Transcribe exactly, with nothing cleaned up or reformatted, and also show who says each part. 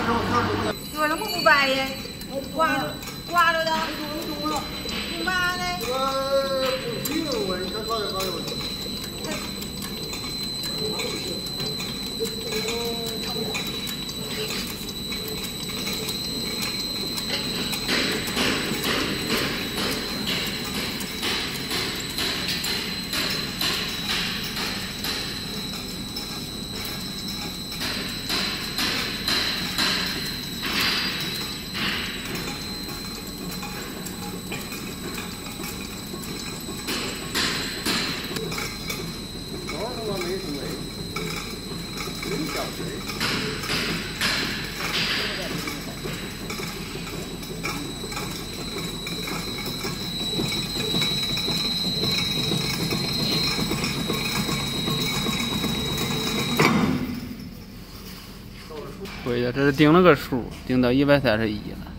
Speaker 1: 说怎么不掰呀？挂着挂着的，干嘛呢？
Speaker 2: 我不行，我你看搞点搞点。
Speaker 3: 对呀，这是定了个数，定到一百三十一了。